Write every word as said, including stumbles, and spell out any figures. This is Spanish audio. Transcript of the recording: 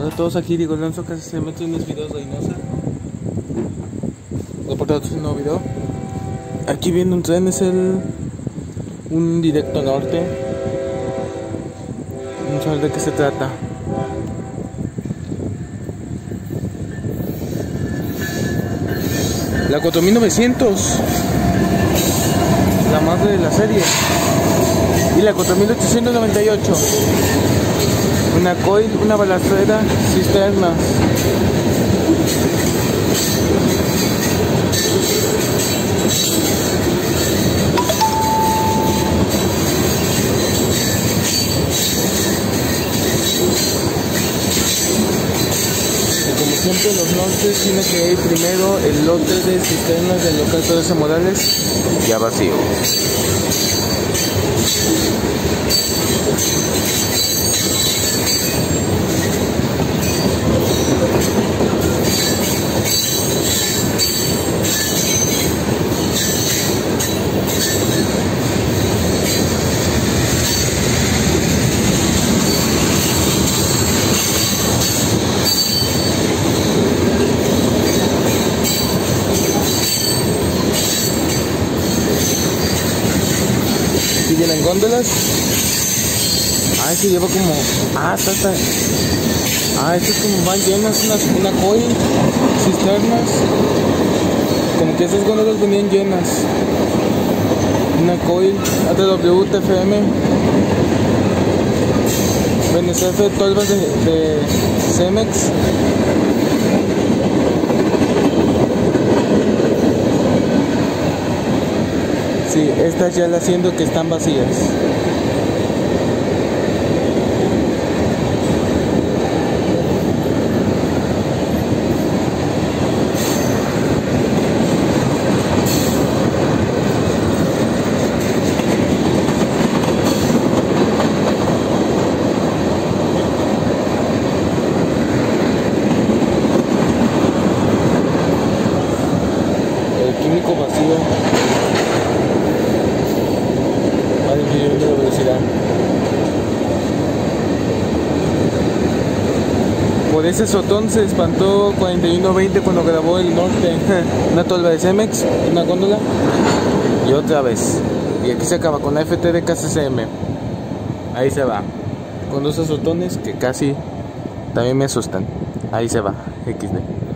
Hola a todos, aquí Diego Alonso, casi se mete unos videos de Reynosa. Reportados un nuevo video. Aquí viene un tren, es el un directo norte. Vamos a ver de qué se trata. La cuatro mil novecientos, la madre de la serie. Y la cuatro mil ochocientos noventa y ocho, una coil, una balastrera, cisternas. Y como siempre, los nortes tiene que ir primero el lote de cisternas del local Teresa Morales ya vacío. ¿Sí vienen góndolas? Ah, este lleva como... Ah, está, está. Ah, este es como van llenas, una, una coil, cisternas. Como que esas góndolas venían llenas. Una coil, A T W, T F M, B N C F, tolvas de, de Cemex. Sí, estas ya las siento que están vacías. El químico vacío. De la velocidad. Por ese sotón se espantó cuarenta y uno veinte cuando grabó el norte. Una tolva de Cemex, una góndola y otra vez. Y aquí se acaba con la F T de K C C M. Ahí se va. Con dos azotones que casi también me asustan. Ahí se va. equis de.